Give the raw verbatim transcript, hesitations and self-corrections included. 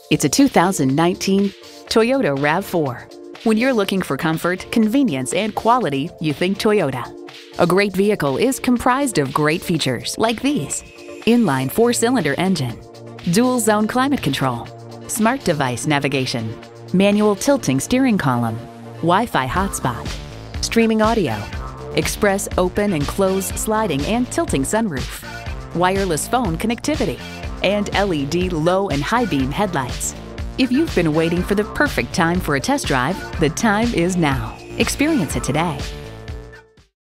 It's a two thousand nineteen Toyota RAV four. When you're looking for comfort, convenience, and quality, you think Toyota. A great vehicle is comprised of great features like these: inline four-cylinder engine, dual zone climate control, smart device navigation, manual tilting steering column, Wi-Fi hotspot, streaming audio, express open and close sliding and tilting sunroof, wireless phone connectivity, and L E D low and high beam headlights. If you've been waiting for the perfect time for a test drive, the time is now. Experience it today.